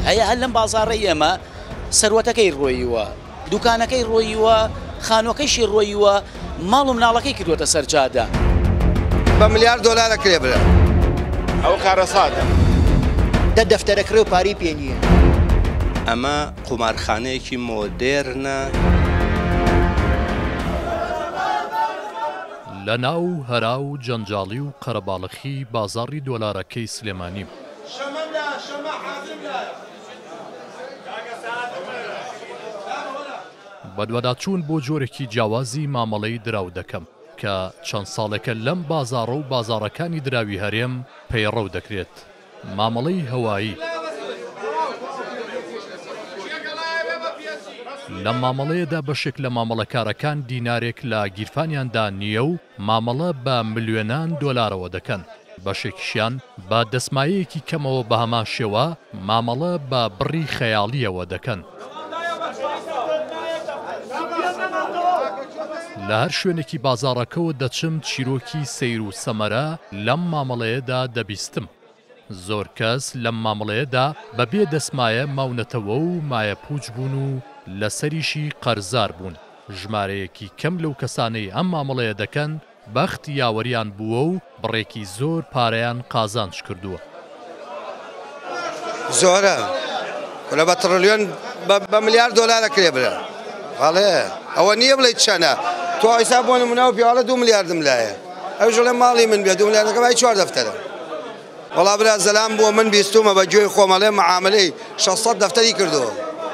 هەیە هەر لەم بازاڕی ئێمە سەروەتەکەی ڕۆیوە، دوکانەکەی ڕۆیوە، خانووەکەیشی ڕۆیوە، ماڵ و مناڵەکەی کردوتە سەرجادە. بە ملیار دۆلارە کرێ برا ئەو کارەساتە دەفتەرەکرێ و پاری پێ نییە. ئەمە قومارخانەیەکی مۆدێرنە. لە ناو هەرا و جەنجاڵی و قەرەباڵخی بازاڕی دۆلارەکەی سلێمانی بەدوەداچوون بۆ جۆرێکی جیاوازی مامەڵەی دراو دەکەم کە چەند ساڵێکە لەم بازاڕە و بازاڕەکانی دراوی هەرێم پەیڕەو دەکرێت. مامەڵەی هەوایی لە مامەڵەیەدا بەشێک لە مامەڵەکارەکان دینارێک لە گیرفانیاندا نییە و مامەڵە بە ملیۆنان دۆلارەوە دەکەن. بەشێکیشیان بە دەسمایەیەکی کەمەوە بە هەمان شێوە مامەڵە بە بڕی خەیاڵیەوە دەکەن. لە هەر شوێنێکی بازاڕەکەەوە دەچم چیرۆکی سەیر و سەمەرە لەم مامەڵەیەدا دەبیستم. زۆر کەس لەم مامەڵەیەدا بەبێ دەسمایە ماونەتەوە و مایە پوچ بوون و لەسەریشی قەرزار بوون. ژمارەیەکی کەم لەو کەسانەی ئەم مامەڵەیە دەکەن بەخت یاوەریان بووە و بڕێکی زۆر پارەیان قازانج کردووە. زۆرە لە بە تڕلیۆن بە ملیار دۆلارە کرێ برا. بەڵێ ئەوە نییە بڵێ چەنە تۆ ئیسا بۆ نمونەوە پیاڵە 2 ملیاردم لایە ئەو ژڵێ ماڵی من بێ 2 ملیاردەکە بای 4 دەفتەرە. وەڵا برا زەلام بووە من بیستومە بە گوێی خۆمەڵێ معاملەی 600 دەفتەری کردووە.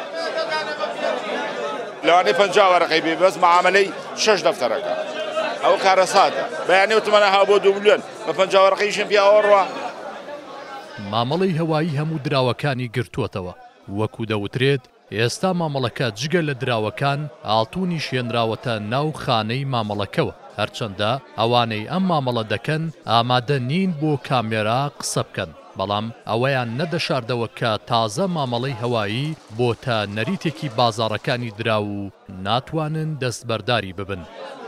لەوانەی 50 وەرەقەی بێ بەس معاملەی 6 دەفتەرەکە ئەو کارەساتە بەیانێ وتمەنە ها بۆ 2 ملیۆن بە 50 وەرەقەیشم پیاوەڕوە. مامەڵەی هەوایی هەموو دراوەکانی گرتووەتەوە. وەکو دەوترێت ئێستا مامەڵەکە جگە لە دراوەکان ئاڵتوونی شێنراوەتە ناو خانەی مامەڵەکەوە. هەرچەندە ئەوانەی ئەم مامەڵە دەکەن ئامادە نین بۆ کامێرا قسە بکەن، بەڵام ئەوەیان نەدەشاردەوە کە تازە مامەڵەی هەوایی بۆ تا نەریتێکی بازاڕەکانی دراو و ناتوانن دەستبەرداری ببن.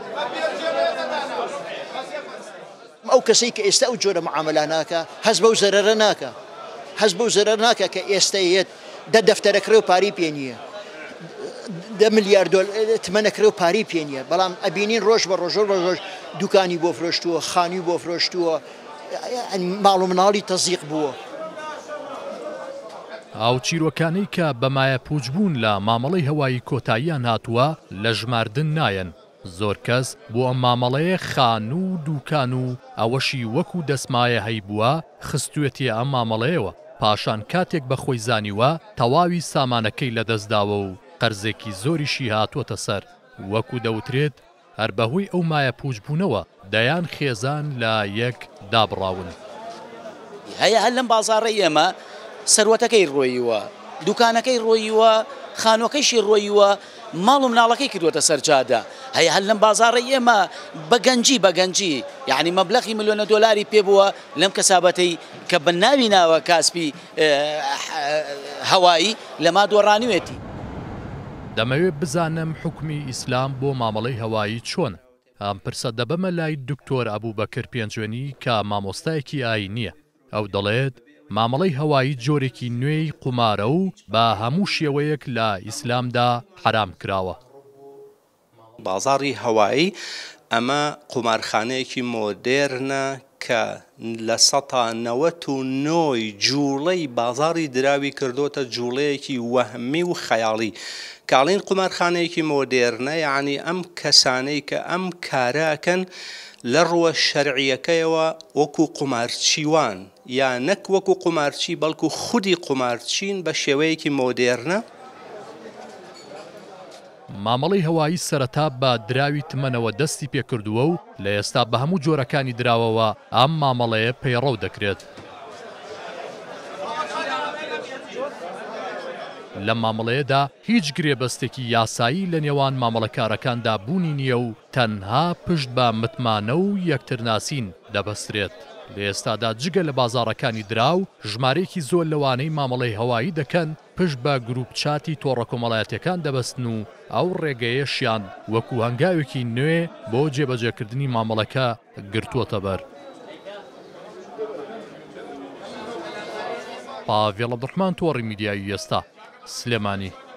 ئەو کەسەی کە ئێستا ئەو جۆرە معاملە ناکە هەز بەو زەرەرە ناکە، هەز بەو زەرەر ناکە کە ئێستایەت دەفتەرەکرێ و پاری پێ نییە، 10 ملیار تمەنەکرێ و پاری پێ نییە، بەڵام ئەبینین ڕۆژ بە ڕۆژ دوکانی بۆ فرۆشتووە، خانی بۆ فرۆشتووە، ماڵ و مناڵی تەزیق بووە. ئاو چیرۆکانەی کە بەمایە پوچ بوون لە مامەڵەی هەوایی کۆتاییان هاتووە لە ژماردن نایەن. زۆر کەس بۆ ئەم مامەڵەیە خان و دوکان و ئەوەشی وەکو دەسمایە هەیبووە خستوێتی ئەم مامەڵەیەوە، پاشان کاتێک بە خۆی زانیوە تەواوی سامانەکەی لەدەستداوە و قەرزێکی زۆریشی هاتووەتە سەر. وەکو دەوترێت هەر بەهۆی ئەو مایە پوچ بوونەوە دەیان خێزان لە یەک دابڕاون. هەیە هەر لەم بازاڕی ئێمە سەروەتەکەی ڕۆیوە، دوکانەکەی ڕۆیوە، خانووەکەیشی ڕۆیوە، ماڵ و مناڵەکەی کردوتە سەرجادە. هەیە هەر لەم بازاڕی ئێمە بەگەنجی یعنی مەبلەغی ملیۆنە دۆلاری پێ بووە لەم کەسابەتەی کە بەناوی ناوە کاسپی هەوایی لەما دۆڕانوێتی. دەمەوێت بزانم حکمی ئیسلام بۆ مامەڵەی هەوایی چۆنە. ئەم پرسە دەبەمە لای دکتۆر ئەبوبەکر پێنجوێنی کە مامۆستایەکی ئاینیە. ئەو دەڵێت مامەڵەی هەوایی جۆرێکی نوێی قومارە و بە هەموو شێوەیەک لە ئیسلامدا حرام کراوە. بازاڕی هەوایی ئەمە قومارخانەیەکی مۆدێرنە کە لە 1990 جوڵەی بازاڕی دراوی کردوتە جوڵەیەکی وەهمی و خەیاڵی. کاڵین قومارخانەیەکی مۆدێرنە یعنی ئەم کەسانەی کە ئەم کاراکەن لە ڕوە شەرعیەکەیەوە وەکو قومارچیوان یا نەک وەکو قومارچی بەڵکو خودی قومارچین بە شێوەیەکی مۆدێرنە. مامەڵەی هەوایی سەرەتا بە دراوی تمەنەوە دەستی پێکردووە و لە ئێستا بە هەموو جۆرەکانی دراوەوە ئەم مامەڵەیە پەیڕەو دەکرێت. لە مامەڵەیەدا هیچ گرێبەستێکی یاسایی لە نێوان مامەڵەکارەکاندا بوونی نییە و تەنها پشت بە متمانە و یەکترناسین دەبەسترێت. لە ئێستادا جگە لە بازاڕەکانی دراو ژمارەیەکی زۆر لەوانەی مامەڵەی هەوایی دەکەن پشت بە گروپ چاتی تۆڕە کۆمەڵایەتیەکان دەبەستن و ئەو ڕێگەیەشیان وەکو هەنگاوێکی نوێ بۆ جێبەجێکردنی مامەڵەکە گرتووەتە بەر. پاڤێڵ عەبدوڕحمان تۆڕی میدیایی ئێستا سلێمانی.